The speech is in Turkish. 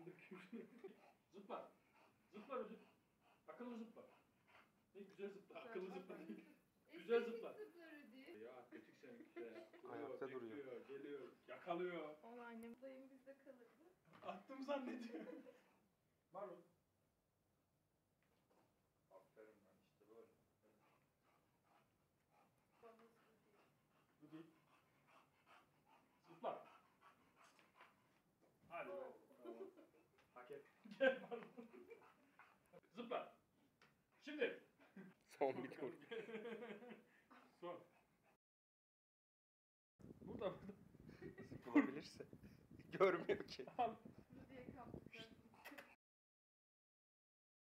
şunu dökeyim şunu. Zıpla. Zıpla hocam. Akıllı zıpla. Ne güzel zıpla. Akıllı zıpla değil. Güzel zıpla. Ya atletik seninki de. Ayakta duruyor. Bekliyor, geliyor, yakalıyor. Onu annem dayım bizde kalırdı. Attım zannediyor. Marul. Aferin lan işte böyle. Babası değil. Bu değil. Zıpla. Hadi be. Oo. Tamam. Hak et. Gel Marul. Zıpla. Şimdi. Son bir tur. Son. Burada. Bulabilirse. Görmüyor ki. Al.